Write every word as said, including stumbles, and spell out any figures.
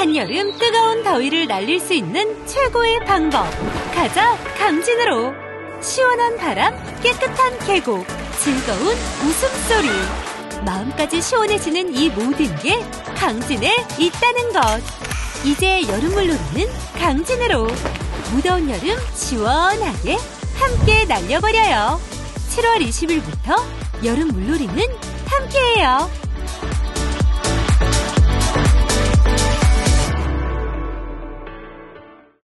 한여름 뜨거운 더위를 날릴 수 있는 최고의 방법. 가자, 강진으로. 시원한 바람, 깨끗한 계곡, 즐거운 웃음소리. 마음까지 시원해지는 이 모든 게 강진에 있다는 것. 이제 여름물놀이는 강진으로. 무더운 여름 시원하게 함께 날려버려요. 칠월 이십일부터 여름물놀이는 함께해요.